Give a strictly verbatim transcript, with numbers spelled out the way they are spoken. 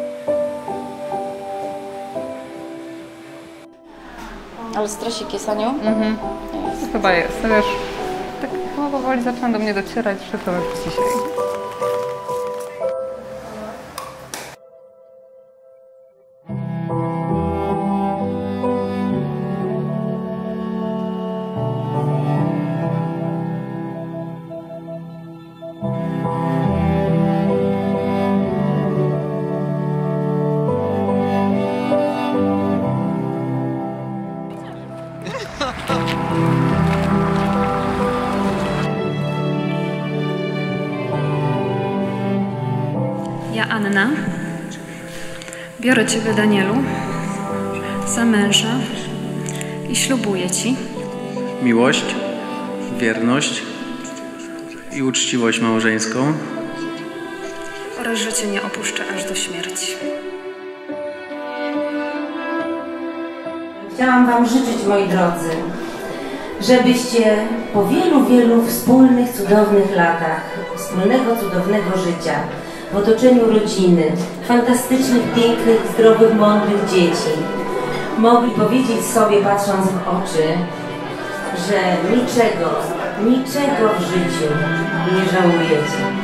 Ale stresik jest, Aniu? Mhm. Jest. Chyba jest. Wiesz, tak no, powoli zaczyna do mnie docierać, że to już dzisiaj. Ja, Anna, biorę Ciebie, Danielu, za męża i ślubuję Ci miłość, wierność i uczciwość małżeńską oraz że Cię nie opuszczę aż do śmierci. Chciałam Wam życzyć, moi drodzy, żebyście po wielu, wielu wspólnych, cudownych latach, wspólnego, cudownego życia, w otoczeniu rodziny, fantastycznych, pięknych, zdrowych, mądrych dzieci, mogli powiedzieć sobie, patrząc w oczy, że niczego, niczego w życiu nie żałujecie.